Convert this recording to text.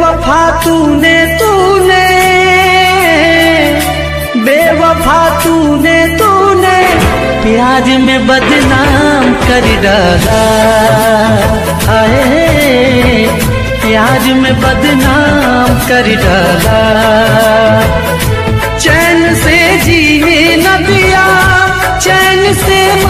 बेवफा तूने प्याज में बदनाम कर डाला। आए प्याज में बदनाम कर डाला। चैन से जीने न दिया, चैन से